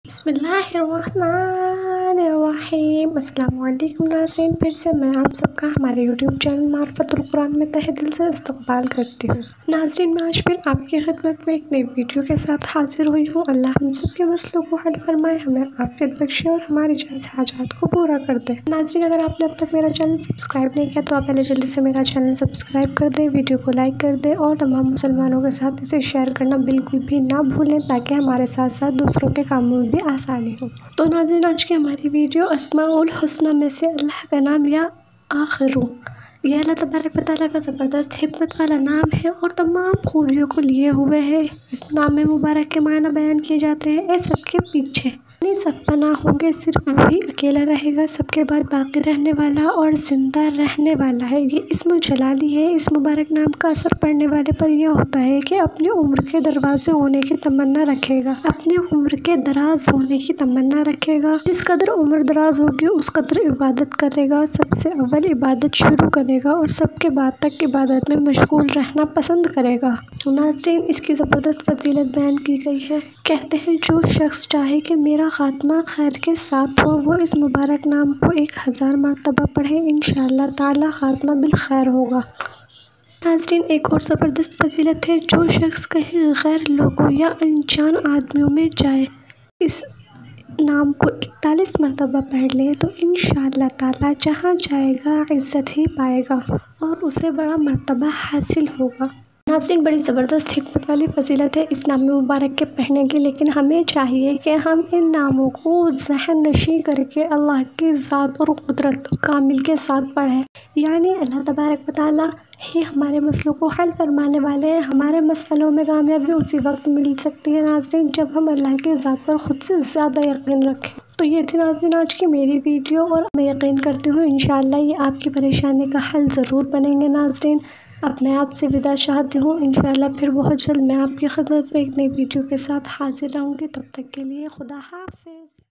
بسم اللہ الرحمن الرحیم۔ السلام علیکم ناظرین، پھر سے میں آپ سب کا ہمارے یوٹیوب چینل معرفت القرآن میں تہہ دل سے استقبال کرتی ہوں۔ ناظرین، میں آج پھر آپ کی خدمت میں ایک نئی ویڈیو کے ساتھ حاضر ہوئی ہوں۔ اللہ ہم سب کے مسئلوں کو حل فرمائے، ہمیں عافیت بخشے اور ہماری جائز حاجات کو پورا کر دے۔ ناظرین، اگر آپ نے اب تک میرا چینل سبسکرائب نہیں کیا تو آپ پہلے جلدی سے میرا چینل سبسکرائب کر دیں، ویڈیو کو لائک کر دیں اور تمام مسلمانوں کے ساتھ اسے شیئر کرنا بالکل بھی نہ بھولیں تاکہ ہمارے ساتھ ساتھ دوسروں کے کاموں میں بھی آسانی ہو۔ تو ناظرین، آج کی ہماری ویڈیو اسماء الحسنی میں سے اللہ کا نام یا آخرو، یہ اللہ تبارک و تعالیٰ کا زبردست حکمت والا نام ہے اور تمام خوبیوں کو لیے ہوئے ہے۔ اس نام میں مبارک کے معنی بیان کیے جاتے ہیں۔ اے سب کے پیچھے سب فنا ہوں گے، صرف وہی اکیلا رہے گا، سب کے بعد باقی رہنے والا اور زندہ رہنے والا ہے۔ یہ اسم جلالی ہے۔ اس مبارک نام کا اثر پڑھنے والے پر یہ ہوتا ہے کہ اپنی عمر کے دروازے ہونے کی تمنا رکھے گا، اپنی عمر کے دراز ہونے کی تمنا رکھے گا۔ جس قدر عمر دراز ہوگی اس قدر عبادت کرے گا، سب سے اول عبادت شروع کرے گا اور سب کے بعد تک عبادت میں مشغول رہنا پسند کرے گا۔ ناظرین، اس کی زبردست فضیلت بیان کی گئی ہے۔ کہتے ہیں جو شخص چاہے کہ میرا خاتمہ خیر کے ساتھ ہو، وہ اس مبارک نام کو 1000 مرتبہ پڑھے، انشاءاللہ تعالی خاتمہ بالخیر ہوگا۔ ناظرین، ایک اور زبردست فضیلت ہے۔ جو شخص کہیں غیر لوگوں یا انجان آدمیوں میں جائے، اس نام کو 41 مرتبہ پڑھ لے تو انشاءاللہ تعالی جہاں جائے گا عزت ہی پائے گا اور اسے بڑا مرتبہ حاصل ہوگا۔ ناظرین، بڑی زبردست حکمت والی فضیلت ہے اس نام مبارک کے پڑھنے کی، لیکن ہمیں چاہیے کہ ہم ان ناموں کو ذہن نشین کر کے اللہ کی ذات اور قدرت کامل کے ساتھ پڑھیں، یعنی اللہ تبارک و تعالیٰ ہی ہمارے مسئلوں کو حل فرمانے والے ہیں۔ ہمارے مسئلوں میں کامیابی اسی وقت مل سکتی ہے ناظرین جب ہم اللہ کی ذات پر خود سے زیادہ یقین رکھیں۔ تو یہ تھی ناظرین آج کی میری ویڈیو، اور میں یقین کرتی ہوں انشاءاللہ یہ آپ کی پریشانی کا حل ضرور بنیں گے۔ ناظرین، اب میں آپ سے وداع چاہتی ہوں، انشاءاللہ پھر بہت جلد میں آپ کی خدمت میں ایک نئی ویڈیو کے ساتھ حاضر رہوں گی۔ تب تک کے لیے خدا حافظ۔